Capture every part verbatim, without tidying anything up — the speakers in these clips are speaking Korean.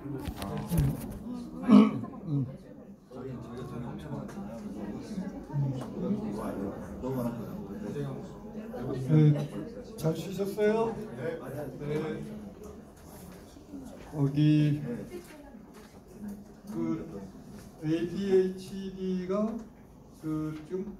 음. 네, 잘 쉬셨어요? 네. 여기 그 에이디에이치디가 그 지금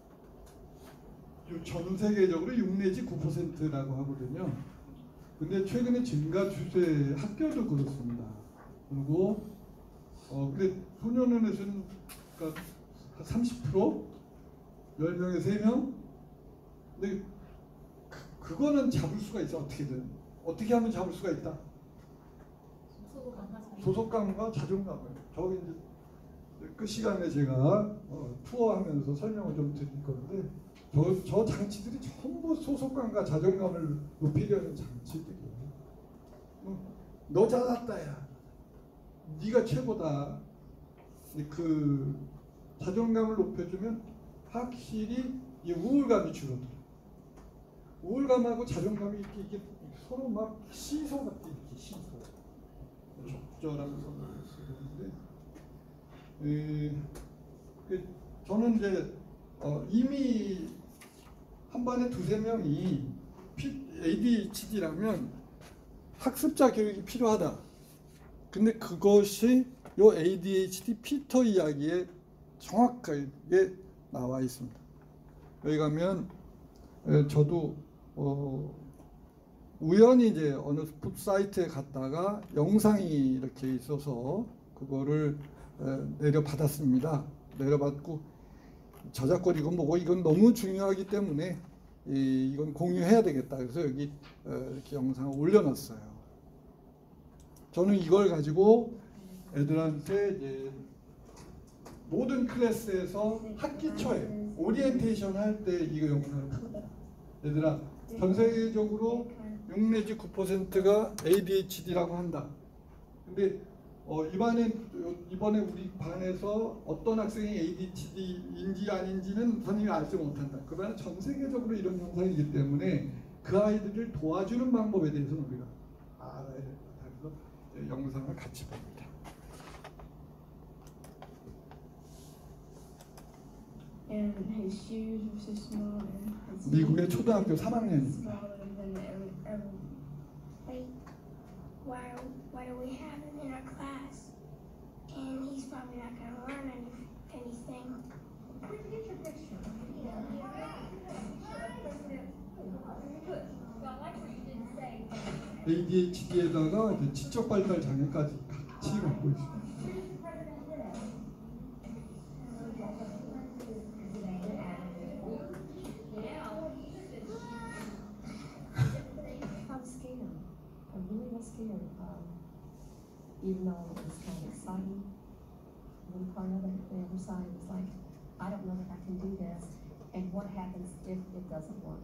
전 세계적으로 육 내지 구 퍼센트라고 하거든요. 근데 최근에 증가 추세, 학교도 그렇습니다. 그리고 어 근데 소년원에서는 그러니까 한 삼십 퍼센트, 열 명에 세 명. 근데 그, 그거는 잡을 수가 있어. 어떻게든 어떻게 하면 잡을 수가 있다. 소속감과 자존감을. 저기 이제 그 시간에 제가 어, 투어하면서 설명을 좀 드릴 건데 저, 저 장치들이 전부 소속감과 자존감을 높이려는 장치들이에요. 어, 너 잘났다야. 네가 최고다. 그 자존감을 높여주면 확실히 이 우울감이 줄어들어. 우울감하고 자존감이 이렇게, 이렇게 서로 막 시소 같은 이렇게 시소. 적절한 선을 쓰는데, 그 저는 이제 어, 이미 한 반에 두세 명이 에이디에이치디라면 학습자 교육이 필요하다. 근데 그것이 요 에이디에이치디 피터 이야기에 정확하게 나와 있습니다. 여기 가면 저도 어 우연히 이제 어느 풋 사이트에 갔다가 영상이 이렇게 있어서 그거를 내려받았습니다. 내려받고 저작거리고 뭐고 이건 너무 중요하기 때문에 이건 공유해야 되겠다. 그래서 여기 이렇게 영상을 올려놨어요. 저는 이걸 가지고 애들한테 이제 모든 클래스에서 학기 초에 오리엔테이션 할 때 이거 영상을 탑니다. 얘들아, 전 세계적으로 육 내지 구 퍼센트가 에이디에이치디라고 한다. 근데 어, 이번에 이번에 우리 반에서 어떤 학생이 에이디에이치디인지 아닌지는 선생님이 알지 못한다. 그러나 전 세계적으로 이런 현상이기 때문에 그 아이들을 도와주는 방법에 대해서는 우리가 알아야 될 것 같아서 영상을 같이 봅니다. 미국의 초등학교 삼 학년입니다. Why, why do we have him in our class? And he's probably not going to learn any, anything. Where did you get your picture? 에이디에이치디에다가 지적 발달 장애까지 같이 갖고 있습니다. Scared, um, even though it was kind of exciting. One part of it, the other side was like, I don't know if I can do this, and what happens if it doesn't work?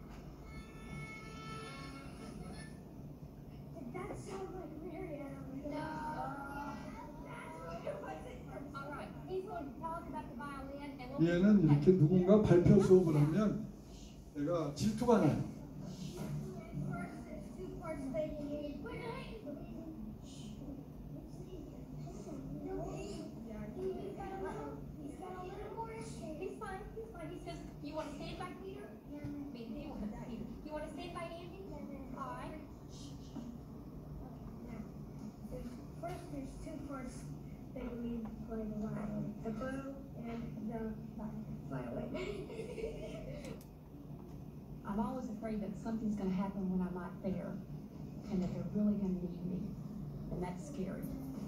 Did that sound like Miriam? No. All right, he's going to tell us about the violin, and we'll. 얘는 이렇게 누군가 발표 수업을 하면 내가 질투가 나요. The bow and the violin. I'm always afraid that something's going to happen when I'm not there, and that they're really going to need me, and that's scary.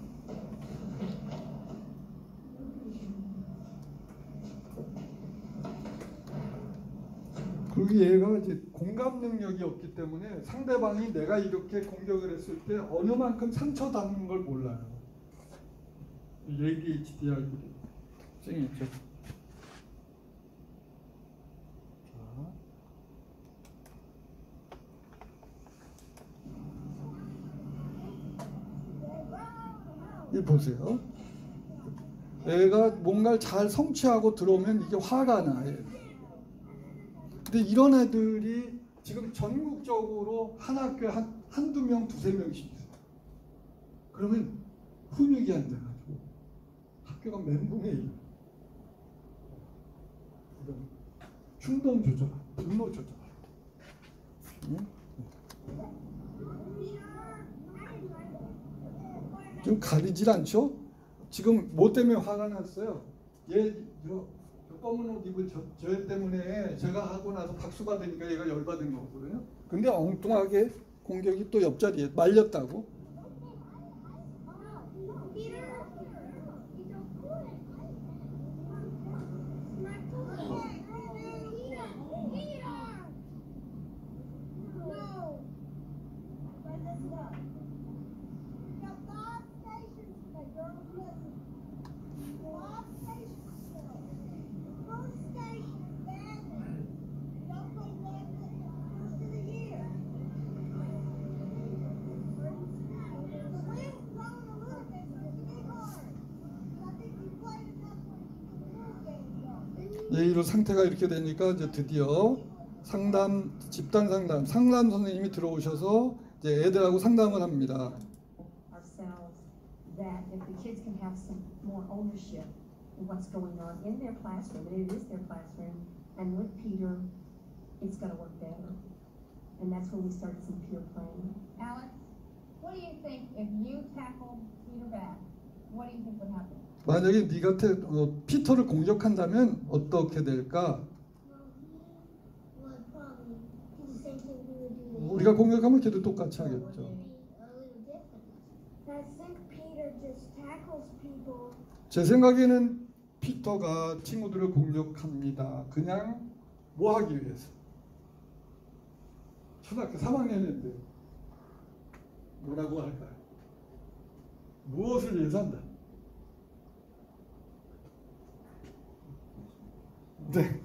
그리고 얘가 이제 공감 능력이 없기 때문에 상대방이 내가 이렇게 공격을 했을 때 어느 만큼 상처 받는 걸 몰라요. 에이디에이치디하고 특징이 있죠. 이 보세요. 애가 뭔가를 잘 성취하고 들어오면 이게 화가 나요. 근데 이런 애들이 지금 전국적으로 한 학교에 한, 한두 명, 두세 명씩 있어요. 그러면 훈육이 안 돼가지고 학교가 멘붕에 이르. 이런 충동 조절, 분노 조절. 응? 좀 가리질 않죠? 지금 뭐 때문에 화가 났어요? 얘 저, 저 검은 옷 입은 저, 저 때문에 제가 하고 나서 박수 받으니까 얘가 열받은 거거든요. 근데 엉뚱하게 공격이 또 옆자리에 말렸다고. 예의로 상태가 이렇게 되니까 이제 드디어 상담, 집단 상담, 상담 선생님이 들어오셔서 이제 애들하고 상담을 합니다. Ourselves that if the kids can have some more ownership in what's going on in their classroom, and it is their classroom, and with Peter, it's going to work better. And that's when we started some peer playing. Alex, what do you think if you tackled Peter back? What do you think would happen? 만약에 네가 태, 어, 피터를 공격한다면 어떻게 될까? Well, he would probably do the same thing we would do to him. 우리가 공격하면 걔도 똑같이 하겠죠. A little different. I think Peter just tackles people. 제 생각에는 피터가 친구들을 공격합니다. 그냥 뭐 하기 위해서. 초등학교 삼 학년인데 뭐라고 할까요? 무엇을 위해서 한다? 네.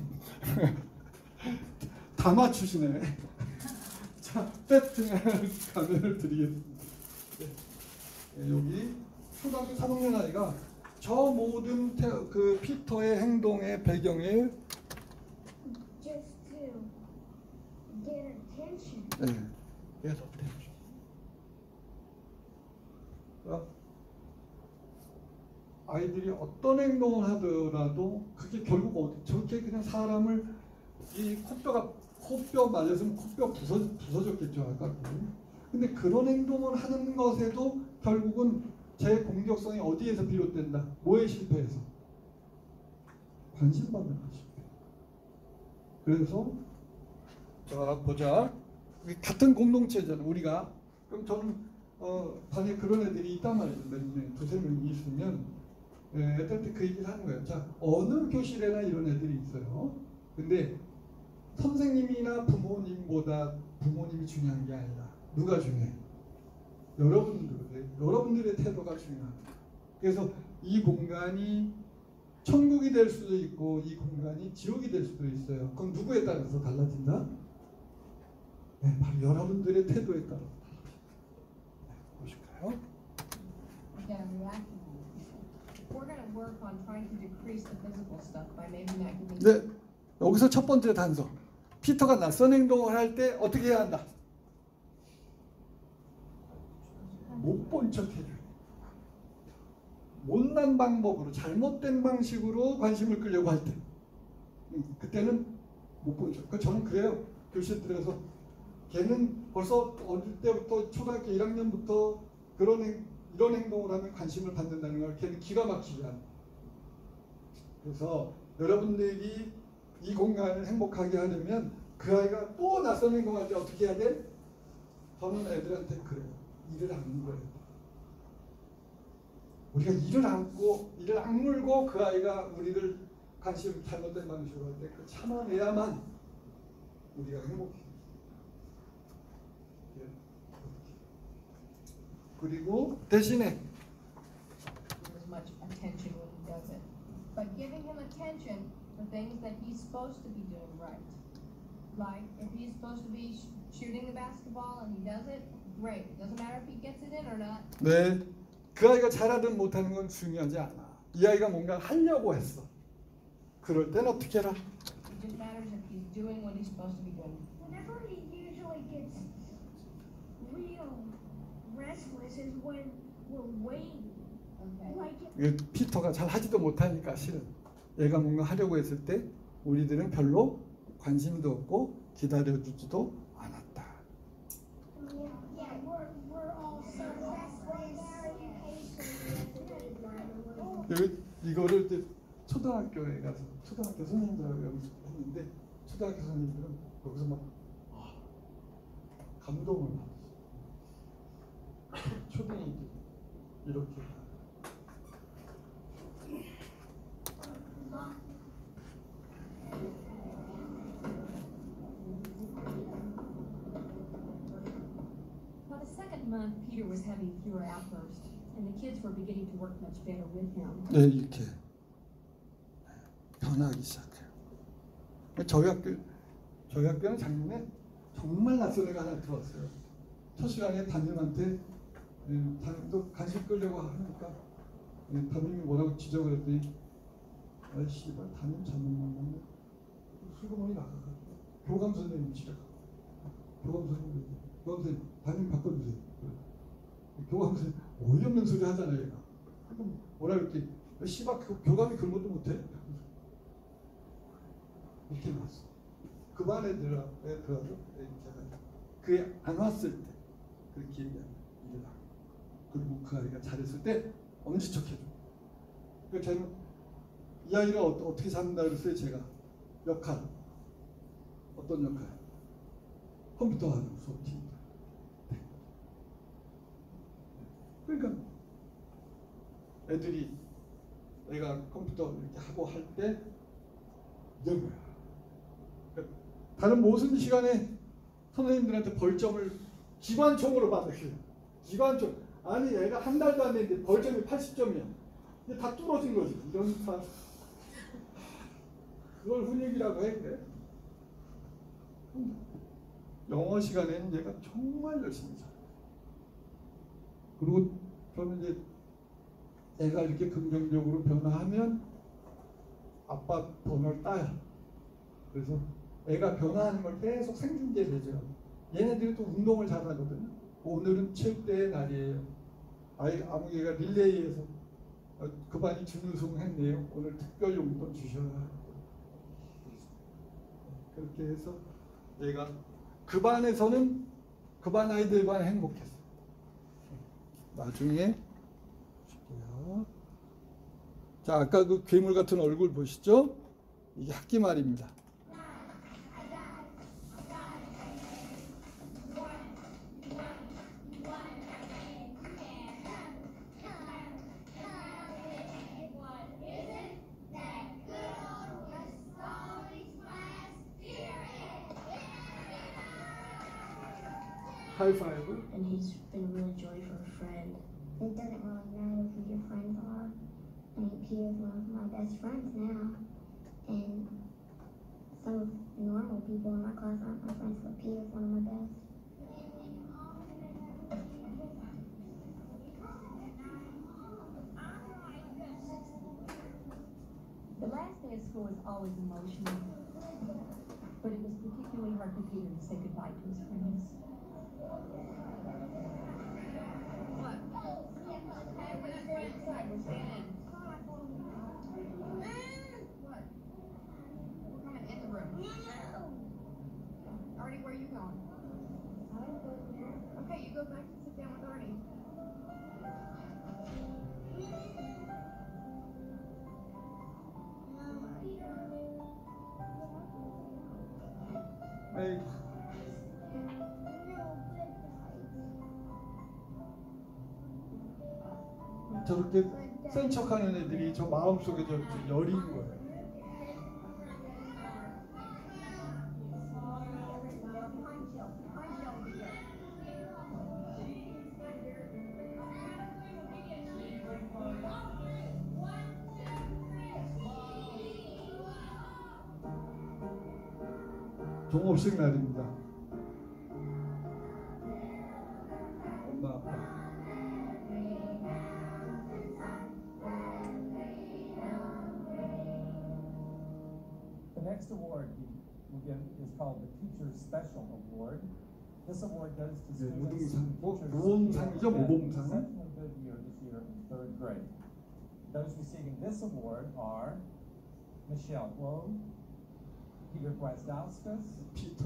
다 맞추시네. 자, 배트맨 가면을 드리겠습니다. 네. 네, 여기 초등학교 삼 학년 아이가 저 모든 태, 그 피터의 행동의 배경에 Just to get attention. 네, 그래서 어? 아이들이 어떤 행동을 하더라도 그게 결국 어디 저렇게 그냥 사람을 이 코뼈가 코뼈 말렸으면 코뼈 부서 부서졌겠죠 아까. 근데 그런 행동을 하는 것에도 결국은 제 공격성이 어디에서 비롯된다? 뭐에 실패해서? 관심받는 것이. 그래서 자 보자. 우리 같은 공동체잖아 우리가. 그럼 저는 어, 반에 그런 애들이 있단 말이죠. 몇 명, 두세 명이 있으면 예, 애들한테 그 얘기를 하는 거예요. 자, 어느 교실에나 이런 애들이 있어요. 근데 선생님이나 부모님보다 부모님이 중요한 게 아니라 누가 중요해? 여러분들의, 여러분들의 태도가 중요합니다. 그래서 이 공간이 천국이 될 수도 있고 이 공간이 지옥이 될 수도 있어요. 그건 누구에 따라서 달라진다? 네, 바로 여러분들의 태도에 따라서 달라집니다. 네, 보실까요? Yeah, reacting. We're going to work on trying to decrease the physical stuff by maybe not giving. 네, 여기서 첫 번째 단서. 피터가 낯선 행동을 할 때 어떻게 해야 한다? 못 본 척 해줘요. 못난 방법으로, 잘못된 방식으로 관심을 끌려고 할 때. 음, 그때는 못 본 척. 그 저는 그래요. 교실 들어서 걔는 벌써 어릴 때부터 초등학교 일 학년부터 그런 행, 이런 행동을 하면 관심을 받는다는 걸 걔는 기가 막히게 합니다. 그래서 여러분들이 이 공간을 행복하게 하려면 그 아이가 또 낯선 행동할 때 어떻게 해야 돼? 저는 애들한테 그래요. 이를 안는 거예요. 우리가 이를 안고 이를 악물고 그 아이가 우리를 관심 잘못된 방식으로 할 때 그 참아내야만 우리가 행복해요. 그리고 대신에 As much attention when he does it, but giving him attention for things that he's supposed to be doing right. Like if he's supposed to be sh- shooting the basketball and he does it, great. It doesn't matter if he gets it in or not. 네, 그 아이가 잘하든 못하는 건 중요하지 않아. 이 아이가 뭔가 하려고 했어. 그럴 땐 어떻게 해라? It just matters if he's doing what he's supposed to be doing. Whenever he usually gets real red restless is when we're waiting. Okay. Like 이게 피터가 잘 하지도 못하니까 실은 얘가 뭔가 하려고 했을 때 우리들은 별로 관심도 없고 기다려주지도 않았다. yeah, we're we're all so restless. 이- 이거를 이제 초등학교에 가서 초등학교 선생님들하고 연습했는데 초등학교 선생님들은 여기서 막 아, 감동을 받았어요. 초등이들 이렇게 By the second month, Peter was having fewer outbursts, and the kids were beginning to work much better with him. 네, 이렇게 변하기 시작해요. 저희 학교, 저희 학교는 작년에 정말 낯선 애가 하나 들어왔어요. 첫 시간에 담임한테 예, 담임도 간식 끌려고 하니까 예, 담임이 뭐라고 지적을 했더니 아이 씨발 담임 잘못 만났네. 슬그머니 나가가지고 교감 선생님 지적. 교감 선생님, 교감 선생님 담임 바꿔주세요. 교감 선생님 어이없는 소리 하잖아요. 얘가. 그럼 뭐라 그랬더니 씨발 교감이 그런 것도 못해? 이렇게 나왔어. 그 반에 들어가, 들어가서 이렇게 해가지고 그게 안 왔을 때 그렇게 얘기하는 일을 하고 그리고 그 아이가 잘했을 때 엄지척 해줘. 그러니까 저는 이 아이를 어, 어떻게 잡는다 그랬어요. 제가 역할 어떤 역할? 컴퓨터 하는 수업팀. 그러니까 애들이 내가 컴퓨터 이렇게 하고 할 때 이런 거야. 그러니까 다른 무슨 시간에 선생님들한테 벌점을 기관총으로 받으세요. 기관총. 아니 얘가 한 달도 안 됐는데 벌점이 팔십 점이야. 이게 다 뚫어진 거지. 이런 사 그걸 훈육이라고 해 그래. 영어 시간에는 얘가 정말 열심히 잘. 그리고 저는 이제 애가 이렇게 긍정적으로 변화하면 아빠 번호를 따요. 그래서 애가 변화하는 걸 계속 생중계를 해줘요. 얘네들이 또 운동을 잘하거든요. 오늘은 체육대회 날이에요. 아이 아무개가 릴레이에서 그 반이 준우승 했네요. 오늘 특별 용돈 주셔야 하고 그렇게 해서 얘가 그 반에서는 그 반 아이들만 행복했어요. 나중에 보실게요. 자, 아까 그 괴물 같은 얼굴 보시죠? 이게 학기 말입니다. 하이파이브. And he's been a real joy for a friend. It doesn't really matter who your friends are. I mean, Peter's one of my best friends now. And some of the normal people in my class aren't my friends, but Peter's one of my best. The last day of school is always emotional, but it was particularly hard for Peter to say goodbye to his friends. What? Hey, we're not going inside, we're staying in. What? We're coming in the room. Artie, where are you going? Okay, you go back and sit down with Artie. 아이, 저렇게 센 척하는 애들이 저 마음속에 저 여린 거예요. 종업식 날입니다. 엄마 아빠. The next award we will give is called the Teacher Special Award. This award goes to 네, students 우등상이고 who 모범상이죠, had 모범상. exceptionally good year this year in third grade. Those receiving this award are Michelle Globe, Peter Gwiazdowskis, 피터.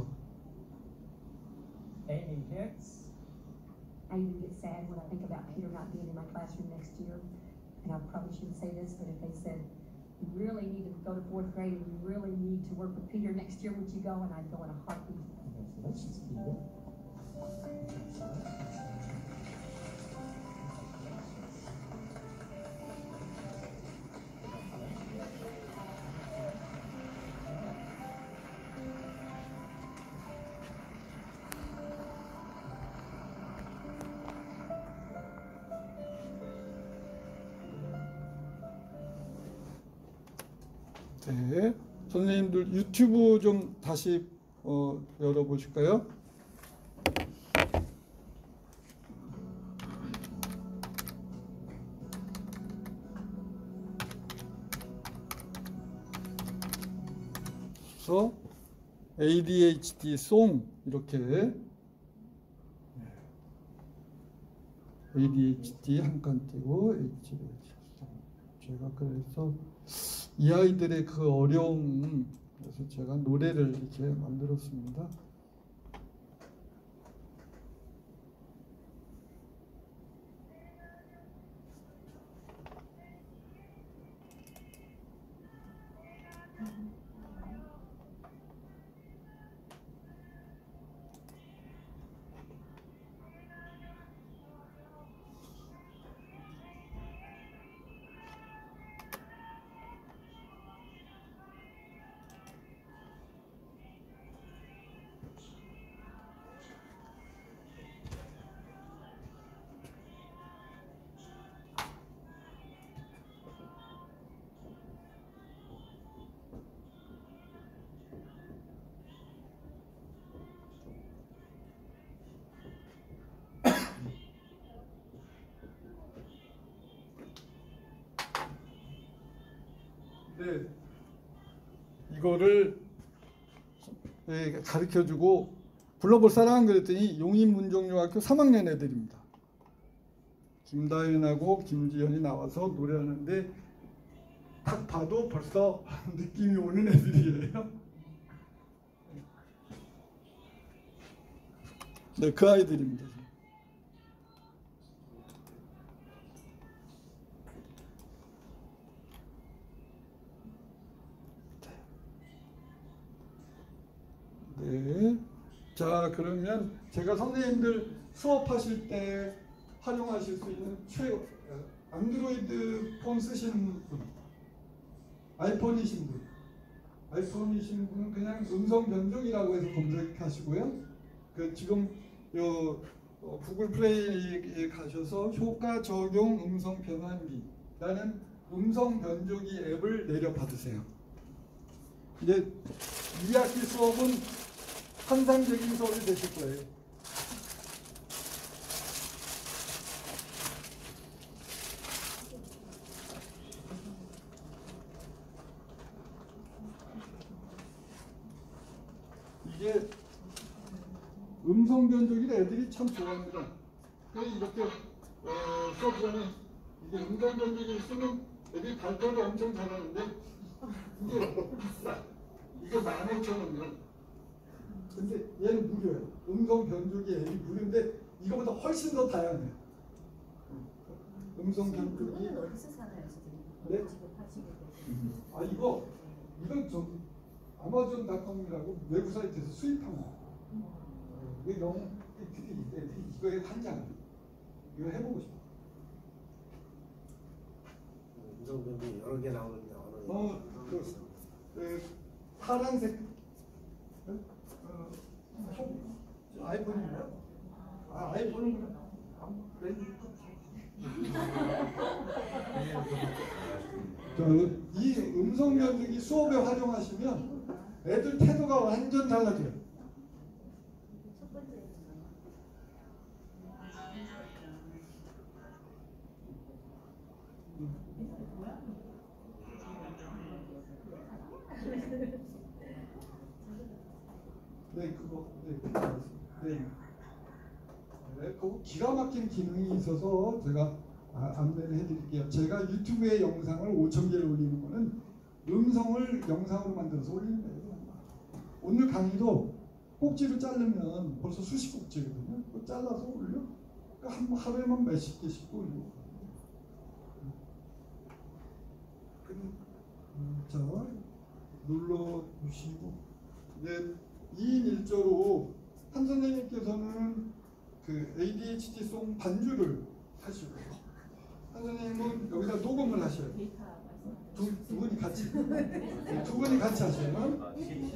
Amy Hicks, I even get sad when I think about Peter not being in my classroom next year. And I probably shouldn't say this, but if they said, you really need to go to fourth grade and you really need to work with Peter next year, would you go? And I'd go in a heartbeat. congratulations, Peter. 네, 선생님들 유튜브 좀 다시 어, 열어보실까요? 그래서 에이디에이치디 송 이렇게 에이디에이치디 한 칸 띄고 에이디에이치디 송. 제가 그래서 이 아이들의 그 어려움, 그래서 제가 노래를 이렇게 만들었습니다. 네, 이거를 네, 가르쳐주고 불러볼 사람 그랬더니 용인문정중학교 삼 학년 애들입니다. 김다윤하고 김지현이 나와서 노래하는데 딱 봐도 벌써 느낌이 오는 애들이에요. 네, 그 아이들입니다. 네. 자, 그러면 제가 선생님들 수업하실 때 활용하실 수 있는 최고 안드로이드 폰 쓰시는 분, 아이폰이신 분, 아이폰이신 분은 그냥 음성 변조기라고 해서 검색하시고요. 그 지금 요 어, 구글 플레이에 가셔서 효과 적용 음성 변환기라는 음성 변조기 앱을 내려 받으세요. 이제 이 학기 수업은 환상적인 수업이 되실 거예요. 이게 음성 변조기를 애들이 참 좋아합니다. 그래서 이렇게 어, 수업하면 이게 음성 변조기를 쓰면 애들이 발표를 엄청 잘하는데 이게 비싸. 이게 만 오천 원이요. 근데 얘는 무료예요. 음성 변조기 앱이 무료인데 이거보다 훨씬 더 다양해요. 음성 변조기. 그거는 어디서 사나요, 선생님? 네? 지금 하시는 거. 아 이거 이건 좀 아마존닷컴이라고 외부 사이트에서 수입한 거. 이게 너무 애들이 애들이 이거에 환장. 이거 해보고 싶어. 음성 변조 여러 개 나오는데 어느 어, 그, 그 파란색 어? 어, 저 아이폰인가요? 아 아이폰은 저이 음성 변조기 수업에 활용하시면 애들 태도가 완전 달라져요. 첫 번째 네 그거 네, 네. 기가 막힌 기능이 있어서 제가 아, 안내를 해드릴게요. 제가 유튜브에 영상을 오천 개를 올리는 거는 음성을 영상으로 만들어서 올리는 거예요. 오늘 강의도 꼭지를 자르면 벌써 수십 꼭지거든요. 그거 잘라서 올려. 그러니까 한 하루에만 몇십 개씩 올려. 자, 눌러주시고 이제 이 인 일 조로 한 선생님께서는 그 에이디에이치디송 반주를 하시고요. 한 선생님은 여기다 녹음을 하셔요. 두, 두 분이 같이 네, 두 분이 같이 하시면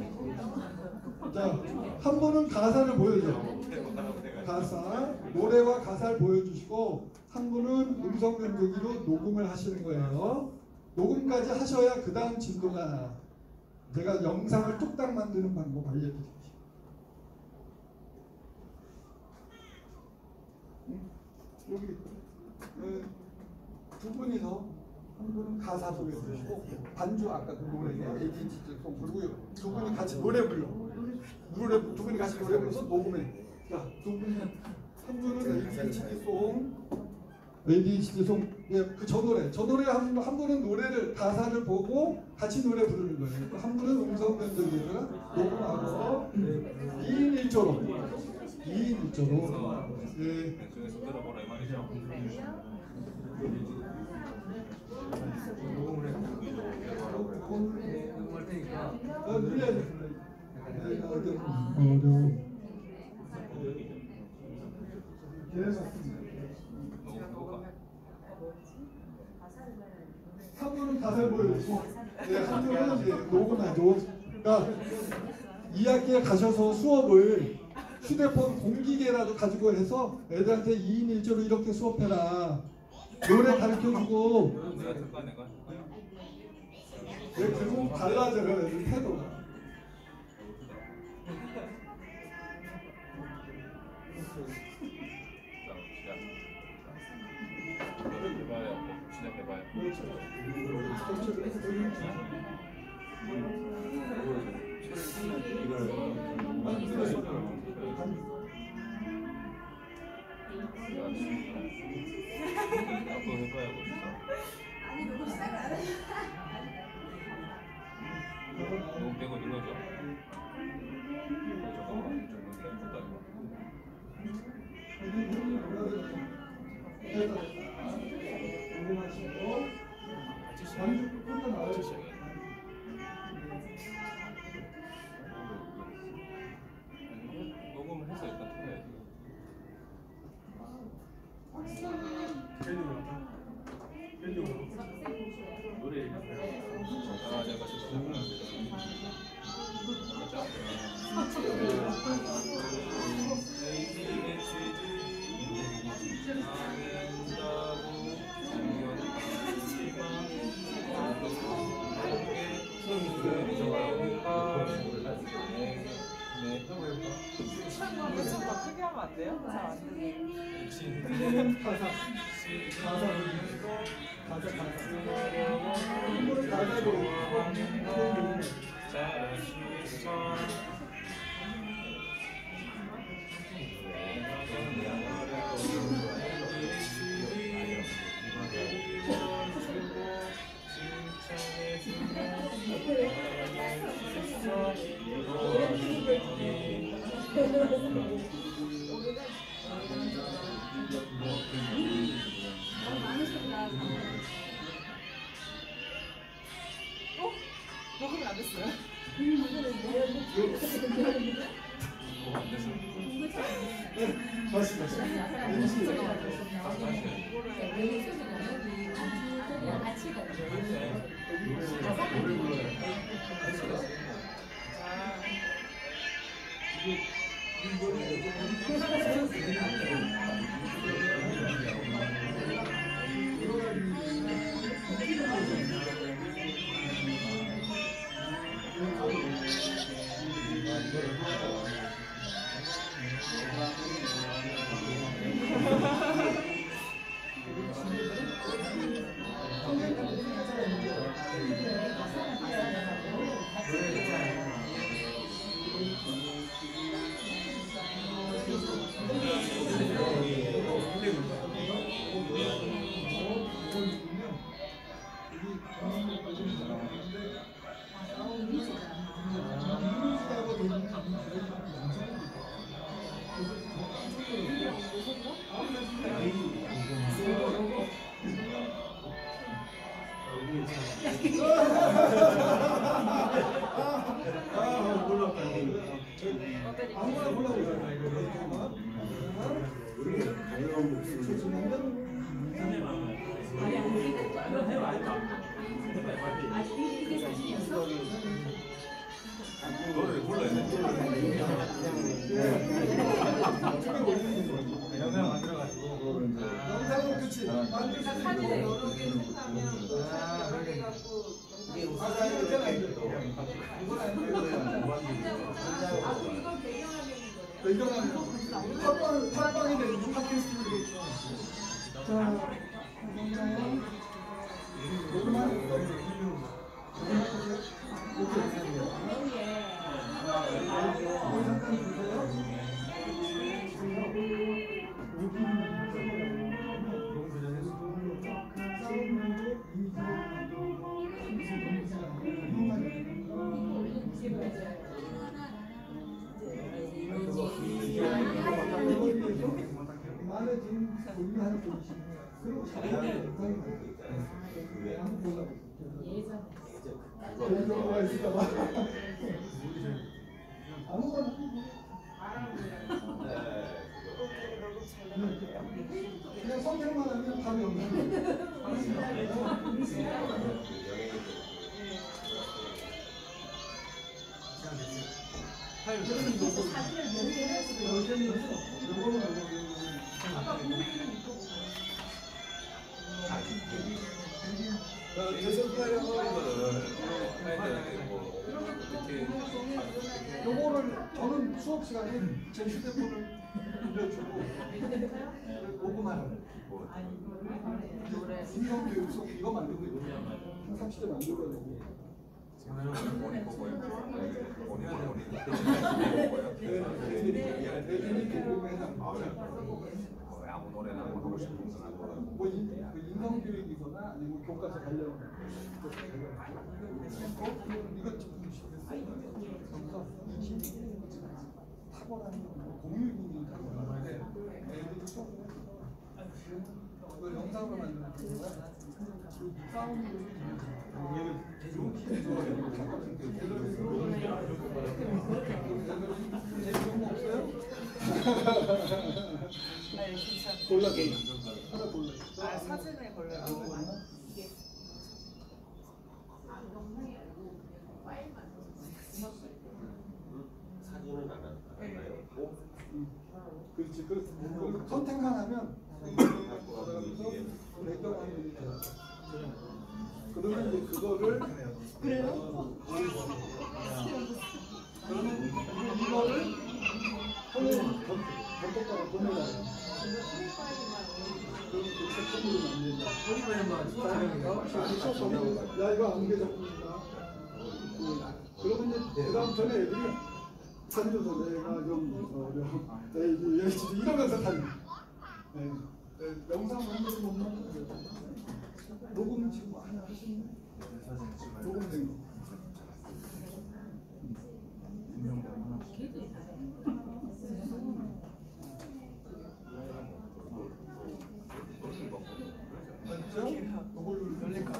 자, 한 분은 가사를 보여줘요. 가사, 노래와 가사를 보여주시고 한 분은 음성 변조기로 녹음을 하시는 거예요. 녹음까지 하셔야 그 다음 진도가 나요. 제가 영상을 뚝딱 만드는 방법 알려드릴게요. 여기 어, 두 분이서 한 분은 가사 보여주시고 반주 아까 그 노래에 에이디에이치디송 부르고요. 두 분이 같이 노래 불러. 노래 두 분이 같이 노래 불러서 녹음해. 자, 두 분이 한 분은 에이디에이치디송 에이디에이치디송 예, 그 저 노래 저 노래 한, 한 분은 노래를 가사를 보고 같이 노래 부르는 거예요. 한 분은 음성 변조기에다가 녹음하고 이 인 일 조로 이 인 일 조로 예. 들어보라 이 말이죠. 녹음할 테니까 어, 눌러야 돼. 어려워. 계속. 한 분은 가사를 보여주고, 네, 한 분은 이제 녹음하죠. 그러니까 이 학기에 가셔서 수업을 휴대폰 공기계라도 가지고 해서 애들한테 이 인 일 조로 이렇게 수업해라. 노래 가르쳐주고. 내가 듣까 내가. 왜 결국 달라져요, 애들 태도가. 해봐요. 시작해봐요. 앞으로 해봐요. 아니 너무 시작을 안 해. 너무 빼고 눌러줘. 잠깐만, 좀 예쁘다 녹음을 해서 일단 틀어야지. 노래 아 내가 더 크게 하면 안 돼요? 잘 안 되네. 가사, 가사 보여주시고, 가사, 가사. 한 분은 가사 보여주시고, 잘할 수 있어. 어? 녹음이 안 됐어요? 다시, 다시. 아, 그렇지. 만들 수 그러니까 있는 사진을 거. 여러 개 생각하면 사진 여러 개 갖고 이게 아, 나 이렇게 안 돼. 이건 안 돼. 아, 그럼 이건 배경화면인 거예요? 배경화면. 팟빵, 팟빵이 되는 팟캐스트로 되겠죠. 자, 영상은 녹음하는 거. 마음에 드는 고민하는 분이시면 그리고 잘하는 영상이 한번 골라보세요. 그런 경우가 있을까봐. 아무거나. 그냥 선택만 하면 바로 영상이 요거를 저는 수업 시간에 제 휴대폰을 빌려주고 녹음하는 인성 교육 수업 이거 만들고 있거든요. 삼십 대 만들거든요. 아무 노래나 하고 싶은 거 하고 뭐 인성 교육이거나 아니면 교과서 관련 이것 좀 탁월한 공유군이 탁월한데 애들이 처음에 이걸 영상으로 만드는 거야. 사운드를 재밌는 거 없어요? 아니 괜찮아. 골라 하나 골라. 아 사진을 걸려요. 사진은 안 하나요? 그렇지. 그 선택만 하면 배경화면이 돼. 그러면 이제 그거를 그래요? 그러면 이거를 손에 던졌다가 보내라. 그럼 그 제품으로 만든다. 야 이거 안개 작품이다. 그러면 이제 그 다음 전에 애들이 살려서 내가 좀 어려워. 에이디에이치디 이러면서 다니. 네. 네. 영상 만들고 못 만들고 녹음 지금 하나 하시네. 녹음된 거. 맞죠? 이걸 열릴까?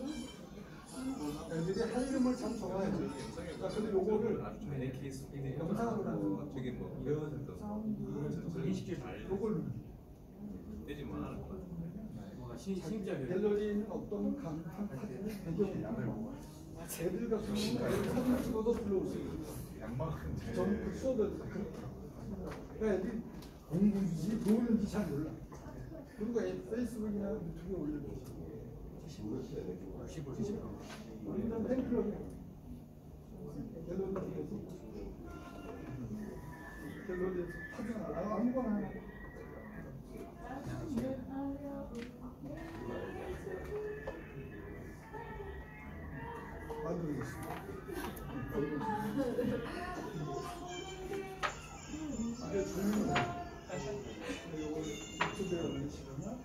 애들이 할 이름을 참 좋아해요. 자, 근데 요거를 영상으로 만든 거. 저기 뭐 이런 요걸 되지 마. 갤러리는 어떤 강한 사진을 배경으로 애들 같은 경우는 사진 찍어서 불러올 수 있어요. 저는 그 수업을 그러니까 애들이 공부인지 배우는지 잘 몰라. 그리고 페이스북이나 유튜브에 올려주고 우리는 팬클럽 갤러리 쪽에서 갤러리에서 사진 아, 아무거나 하나 만들겠습니다. 이게 중요한 이거 유튜브에 올리시거나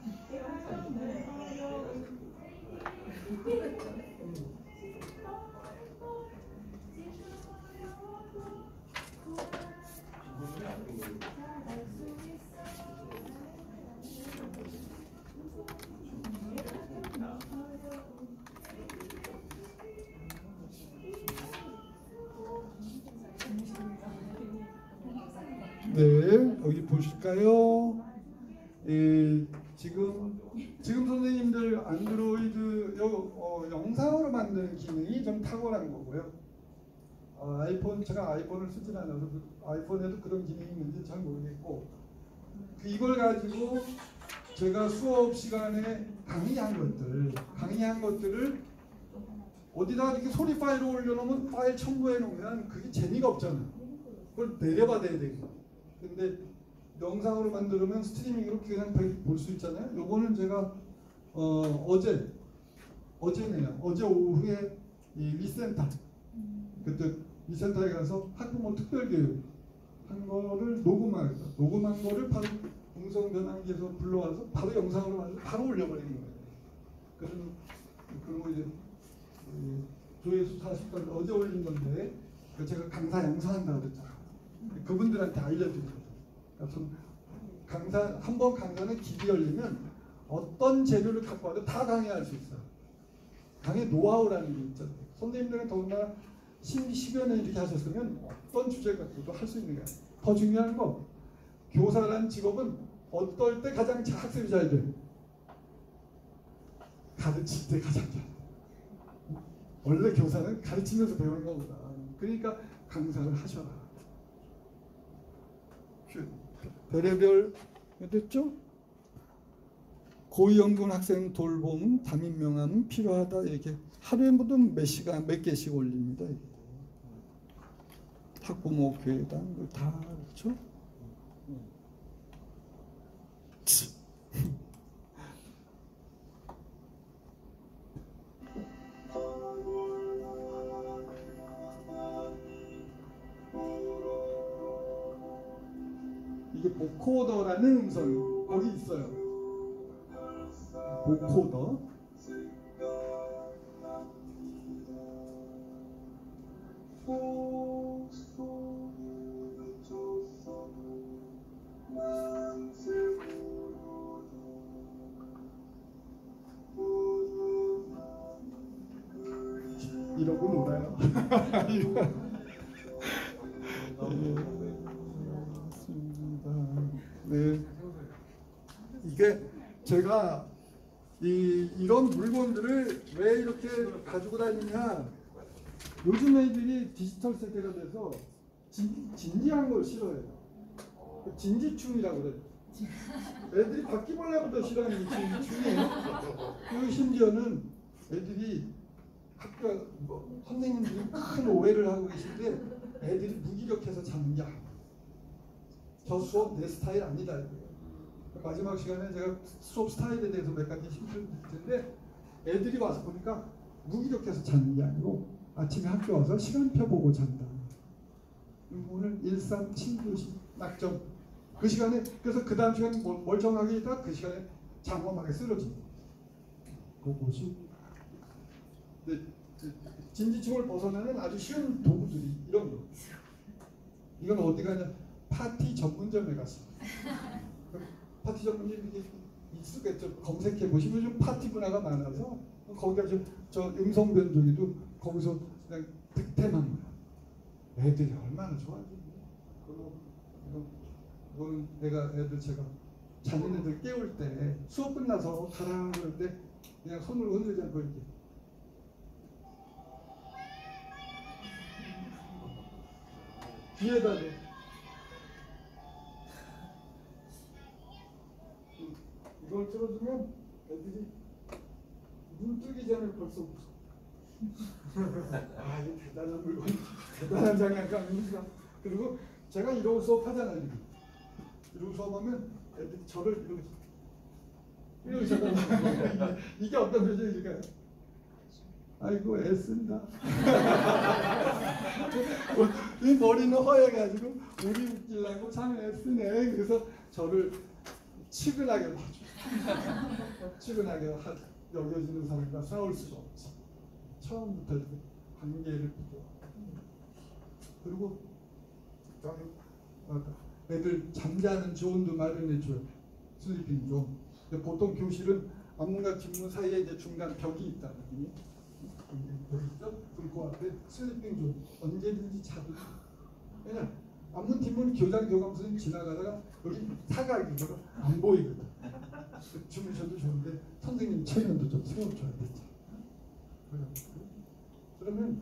네, 여기 보실까요? 예, 지금 지금 선생님들 안드로이드 요, 어, 영상으로 만드는 기능이 좀 탁월한 거고요. 어, 아이폰 제가 아이폰을 쓰진 않아서 그 아이폰에도 그런 기능이 있는지 잘 모르겠고 그 이걸 가지고 제가 수업 시간에 강의한 것들, 강의한 것들을 어디다 이렇게 소리 파일로 올려놓으면 파일 첨부해 놓으면 그게 재미가 없잖아요. 그걸 내려받아야 되고. 근데 영상으로 만들면 스트리밍으로 그냥 볼 수 있잖아요. 요거는 제가 어, 어제 어제네요. 어제 오후에 이 리센터 그때 리센터에 가서 학부모 특별교육 한 거를 녹음하겠다. 녹음한 거를 바로 음성 변환기에서 불러와서 바로 영상으로 만들어 바로 올려버리는 거예요. 그럼 그리고 이제 조회수 사십 건 어제 올린 건데 제가 강사 양성한다고 그랬잖아요. 그분들한테 알려드리거든요. 그래서 강사 한 번 강사는 길이 열리면 어떤 재료를 갖고 와도 다 강의할 수 있어요. 강의 노하우라는 게 있잖아요. 선생님들은 더군다나 십여 년 이렇게 하셨으면 어떤 주제 갖고도 할 수 있는 거예요. 더 중요한 거 교사라는 직업은 어떨 때 가장 학습이 잘 돼요? 가르칠 때 가장 잘 돼요. 원래 교사는 가르치면서 배우는 거구나. 그러니까 강사를 하셔라. 별의별 됐죠? 고위험군 학생 돌봄, 담임 명함은 필요하다. 이렇게 하루에 모두 몇 시간, 몇 개씩 올립니다. 이게. 학부모 교회당 다 그렇죠? 이게 보코더라는 음성이 거기 있어요. 보코더. 이러고 놀아요. 네. 이게 제가 이, 이런 물건들을 왜 이렇게 가지고 다니냐. 요즘 애들이 디지털 세대가 돼서 진, 진지한 걸 싫어해요. 진지충이라고 그래요. 애들이 바퀴벌레보다 싫어하는 게 진지충이에요. 그리고 심지어는 애들이 학교 뭐, 선생님들이 큰 오해를 하고 계신데 애들이 무기력해서 자는 게 아니에요. 저 수업 내 스타일 아니다. 마지막 시간에 제가 수업 스타일에 대해서 몇 가지 힌트를 드릴 텐데 애들이 와서 보니까 무기력해서 자는 게 아니고 아침에 학교 와서 시간표 보고 잔다. 오늘 일삼 칠 교시 낙점. 그 시간에 그래서 그 다음 시간에 멀쩡하게 있다가 그 시간에 장엄하게 쓰러집니다. 그것이 진지충을 벗어나는 아주 쉬운 도구들이 이런 거. 이건 어디 가냐? 파티 전문점에 갔습니다. 파티 전문점 이렇게 익숙했죠. 검색해 보시면 요즘 파티 문화가 많아서 거기가 저, 저 음성 변조기도 거기서 그냥 득템한 거야. 애들이 얼마나 좋아하지. 그리고 이거는 내가 애들 제가 자기네들 깨울 때 수업 끝나서 가라 그럴 때 그냥 손을 흔들지 않고 이렇게 귀에다 대. 이걸 틀어주면 애들이 눈 뜨기 전에 벌써 웃어. 아, 이게 대단한 물건, 대단한 장난감입니다. 그리고 제가 이러고 수업하잖아요. 이러고 수업하면 애들이 저를 이러고 이러고 쳐다봐요. 이게 어떤 표정일까요? 아이고 애쓴다. 이 머리는 허해가지고 우리 웃기려고 참 애쓰네. 그래서 저를 치근하게 봐줘. 치근하게 하, 여겨지는 사람과 싸울 수가 없지. 처음부터 이렇게 관계를 부여. 그리고 저기 애들 잠자는 조언도 마련해줘요. 슬리핑 존. 보통 교실은 앞문과 뒷문 사이에 이제 중간 벽이 있다는 얘기. 여기 있죠? 그리고 그 앞에 슬리핑 존. 언제든지 자도. 왜냐? 앞문 뒷문 교장 교감선생님 지나가다가 여기 사각이 안 보이거든. 주무셔도 좋은데 선생님 체면도 좀 세워줘야 되지. 그러면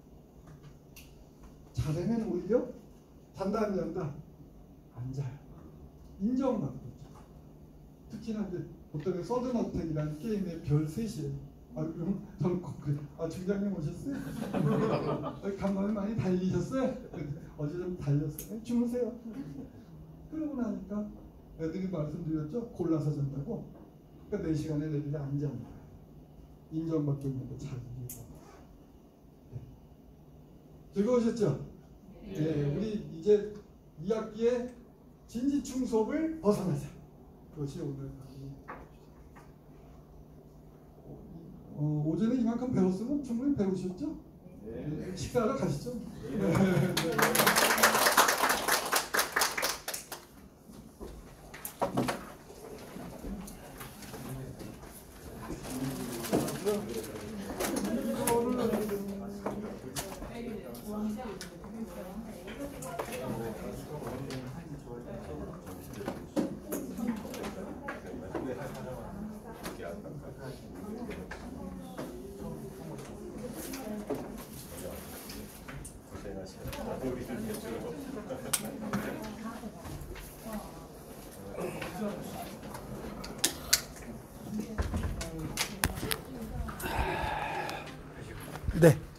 자려면 오히려 잔다 안 잔다? 안 자요. 인정받고 있죠. 특히나 이제 보통 서든어택이라는 게임의 별 셋이에요. 아, 그럼 저는 꼭 그, 아, 중장님 오셨어요? 간만에 많이 달리셨어요? 어제 좀 달렸어요? 네, 주무세요. 그러고 나니까 애들이 말씀드렸죠? 골라서 잔다고. 그러니까 네 시간에 애들이 안 자는 거예요. 인정받고 있는데 자기 이유가. 네. 즐거우셨죠? 네. 우리 이제 이 학기에 진지충 수업을 벗어나자. 그것이 오늘 어, 오전에 이만큼 배웠으면 충분히 배우셨죠? 네. 식사하러 가시죠. 네. 네.